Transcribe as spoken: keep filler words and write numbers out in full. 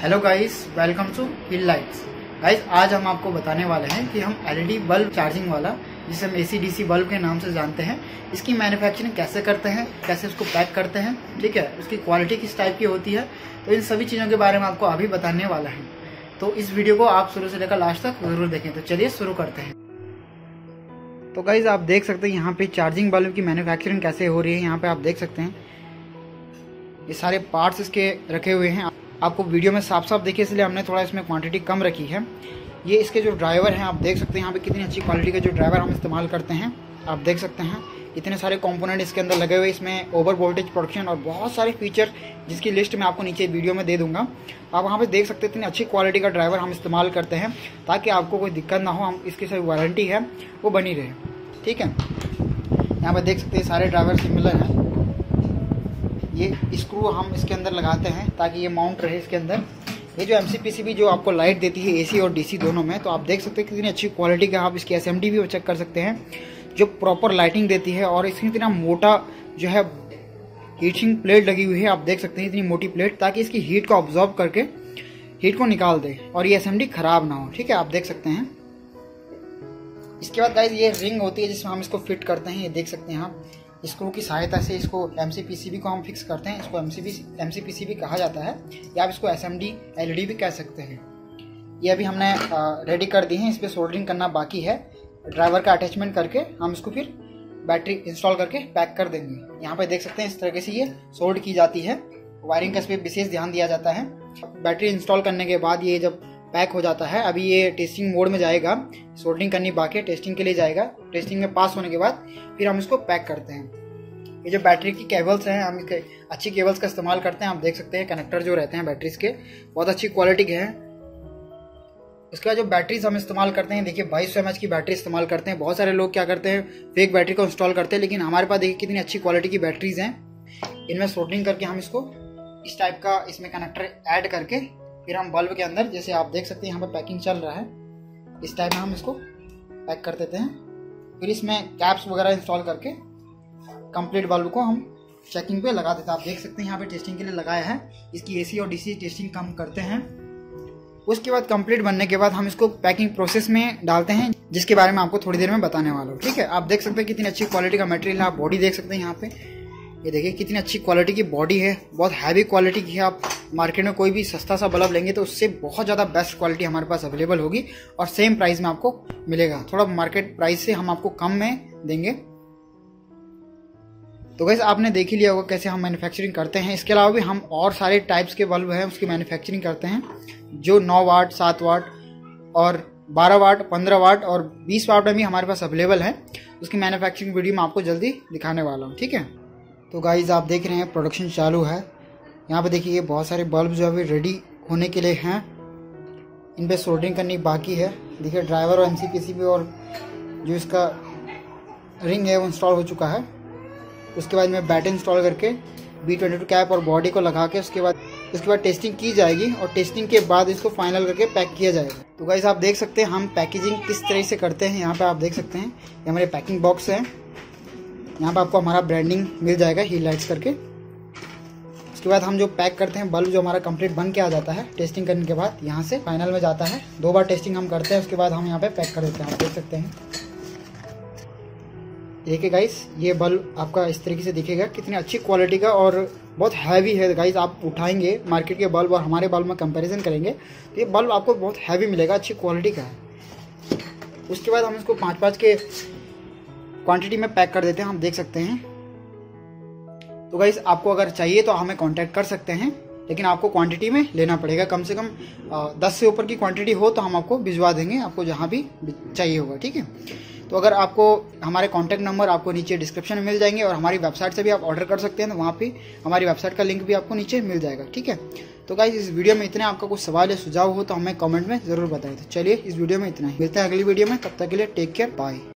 Hello guys, welcome to Hill Lights. Guys, आज हम आपको बताने वाले हैं कि हम एलईडी बल्ब चार्जिंग वाला, जिसे हम एसी डीसी बल्ब के नाम से जानते हैं, इसकी मैन्युफैक्चरिंग कैसे करते हैं, कैसे उसको पैक करते हैं, ठीक है, उसकी क्वालिटी किस टाइप की होती है, तो इन सभी चीज़ों के बारे में आपको अभी बताने वाला है। तो इस वीडियो को आप शुरू से लेकर लास्ट तक जरूर देखें। तो चलिए शुरू करते हैं। तो गाइज, आप देख सकते हैं यहाँ पे चार्जिंग बल्ब की मैन्युफैक्चरिंग कैसे हो रही है। यहाँ पे आप देख सकते हैं ये सारे पार्ट्स इसके रखे हुए हैं। आपको वीडियो में साफ साफ देखिए, इसलिए हमने थोड़ा इसमें क्वांटिटी कम रखी है। ये इसके जो ड्राइवर हैं, आप देख सकते हैं यहाँ पे कितनी अच्छी क्वालिटी के जो ड्राइवर हम इस्तेमाल करते हैं। आप देख सकते हैं इतने सारे कंपोनेंट इसके अंदर लगे हुए। इसमें ओवर वोल्टेज प्रोटेक्शन और बहुत सारे फीचर, जिसकी लिस्ट मैं आपको नीचे वीडियो में दे दूंगा। आप वहाँ पे देख सकते हैं इतनी अच्छी क्वालिटी का ड्राइवर हम इस्तेमाल करते हैं ताकि आपको कोई दिक्कत ना हो। हम इसकी सभी वारंटी है वो बनी रहे, ठीक है। यहाँ पे देख सकते हैं सारे ड्राइवर सिमिलर हैं। ये स्क्रू हम इसके अंदर लगाते हैं ताकि ये माउंट रहे इसके अंदर। ये जो एमसीपीसीबी जो आपको लाइट देती है एसी और डीसी दोनों में, तो आप देख सकते हैं कितनी अच्छी क्वालिटी का। आप इसकी एसएमडी भी चेक कर सकते हैं, जो प्रॉपर लाइटिंग देती है। और इसमें इतना मोटा जो है हीटिंग प्लेट लगी हुई है, आप देख सकते हैं इतनी मोटी प्लेट, ताकि इसकी हीट को ऑब्जॉर्व करके हीट को निकाल दे और ये एसएमडी खराब ना हो, ठीक है। आप देख सकते हैं। इसके बाद गाइस, ये रिंग होती है जिसमें हम इसको फिट करते हैं। ये देख सकते हैं आप, स्क्रू की सहायता से इसको एमसीपीसीबी को हम फिक्स करते हैं। इसको एमसीबी एमसीपीसीबी कहा जाता है, या आप इसको एसएमडी एलईडी भी कह सकते हैं। ये अभी हमने रेडी कर दी है। इस पर सोल्डरिंग करना बाकी है। ड्राइवर का अटैचमेंट करके हम इसको फिर बैटरी इंस्टॉल करके पैक कर देंगे। यहाँ पे देख सकते हैं इस तरीके से ये सोल्ड की जाती है। वायरिंग का इस पर विशेष ध्यान दिया जाता है। बैटरी इंस्टॉल करने के बाद ये जब पैक हो जाता है, अभी ये टेस्टिंग मोड में जाएगा। सोल्डरिंग करनी बाकी है, टेस्टिंग के लिए जाएगा। टेस्टिंग में पास होने के बाद फिर हम इसको पैक करते हैं। ये जो बैटरी की केबल्स हैं, हम इसके अच्छी केबल्स का इस्तेमाल करते हैं। आप देख सकते हैं कनेक्टर जो रहते हैं बैटरीज के, बहुत अच्छी क्वालिटी के हैं। इसके बाद जो बैटरीज हम इस्तेमाल करते हैं, देखिए बाईस सौ एम एच की बैटरी इस्तेमाल करते हैं। बहुत सारे लोग क्या करते हैं, फेक बैटरी को इंस्टॉल करते हैं, लेकिन हमारे पास देखिए कितनी अच्छी क्वालिटी की बैटरीज हैं। इनमें सोल्डरिंग करके हम इसको इस टाइप का इसमें कनेक्टर ऐड करके फिर हम बल्ब के अंदर, जैसे आप देख सकते हैं यहाँ पे पैकिंग चल रहा है, इस टाइप में हम इसको पैक कर देते हैं। फिर इसमें कैप्स वगैरह इंस्टॉल करके कंप्लीट बल्ब को हम चेकिंग पे लगा देते हैं। आप देख सकते हैं यहाँ पे टेस्टिंग के लिए लगाया है। इसकी एसी और डीसी टेस्टिंग हम करते हैं। उसके बाद कंप्लीट बनने के बाद हम इसको पैकिंग प्रोसेस में डालते हैं, जिसके बारे में आपको थोड़ी देर में बताने वाला हूँ, ठीक है। आप देख सकते हैं कितनी अच्छी क्वालिटी का मटेरियल है। आप बॉडी देख सकते हैं यहाँ पे, ये देखिए कितनी अच्छी क्वालिटी की बॉडी है। बहुत हैवी क्वालिटी की है। आप मार्केट में कोई भी सस्ता सा बल्ब लेंगे तो उससे बहुत ज़्यादा बेस्ट क्वालिटी हमारे पास अवेलेबल होगी और सेम प्राइस में आपको मिलेगा। थोड़ा मार्केट प्राइस से हम आपको कम में देंगे। तो गाइस, आपने देख ही लिया होगा कैसे हम मैन्युफैक्चरिंग करते हैं। इसके अलावा भी हम और सारे टाइप्स के बल्ब हैं उसकी मैन्युफैक्चरिंग करते हैं, जो नौ वाट, सात वाट और बारह वाट, पंद्रह वाट और बीस वाट में भी हमारे पास अवेलेबल है। उसकी मैन्युफैक्चरिंग वीडियो मैं आपको जल्दी दिखाने वाला हूँ, ठीक है। तो गाइस, आप देख रहे हैं प्रोडक्शन चालू है। यहाँ पे देखिए ये बहुत सारे बल्ब जो अभी रेडी होने के लिए हैं। इन पे सोल्डरिंग करनी बाकी है। देखिए ड्राइवर और एमसीपीसीबी और जो इसका रिंग है वो इंस्टॉल हो चुका है। उसके बाद में बैटरी इंस्टॉल करके बी ट्वेंटी टू कैप और बॉडी को लगा के उसके बाद उसके बाद टेस्टिंग की जाएगी और टेस्टिंग के बाद इसको फाइनल करके पैक किया जाएगा। तो गाइस, आप देख सकते हैं हम पैकेजिंग किस तरह से करते हैं। यहाँ पे आप देख सकते हैं ये हमारे पैकिंग बॉक्स है। यहाँ पे आपको हमारा ब्रांडिंग मिल जाएगा हिल लाइट्स करके। उसके बाद हम जो पैक करते हैं बल्ब, जो हमारा कंप्लीट बन के आ जाता है टेस्टिंग करने के बाद, यहाँ से फाइनल में जाता है। दो बार टेस्टिंग हम करते हैं, उसके बाद हम यहाँ पे पैक कर देते हैं। आप देख सकते हैं, देखिए गाइस, ये बल्ब आपका इस तरीके से दिखेगा, कितनी अच्छी क्वालिटी का और बहुत हैवी है गाइस। आप उठाएंगे मार्केट के बल्ब और हमारे बल्ब में कंपैरिजन करेंगे तो ये बल्ब आपको बहुत हैवी मिलेगा, अच्छी क्वालिटी का है। उसके बाद हम इसको पाँच पाँच के क्वांटिटी में पैक कर देते हैं, हम देख सकते हैं। तो गाइस, आपको अगर चाहिए तो हमें कांटेक्ट कर सकते हैं, लेकिन आपको क्वांटिटी में लेना पड़ेगा। कम से कम दस से ऊपर की क्वांटिटी हो तो हम आपको भिजवा देंगे, आपको जहाँ भी चाहिए होगा, ठीक है। तो अगर आपको हमारे कांटेक्ट नंबर आपको नीचे डिस्क्रिप्शन में मिल जाएंगे और हमारी वेबसाइट से भी आप ऑर्डर कर सकते हैं, तो वहाँ पे हमारी वेबसाइट का लिंक भी आपको नीचे मिल जाएगा, ठीक है। तो गाइस, इस वीडियो में इतना। आपका कुछ सवाल या सुझाव हो तो हमें कमेंट में जरूर बताएं। तो चलिए, इस वीडियो में इतना ही। मिलते हैं अगली वीडियो में, तब तक के लिए टेक केयर, बाय।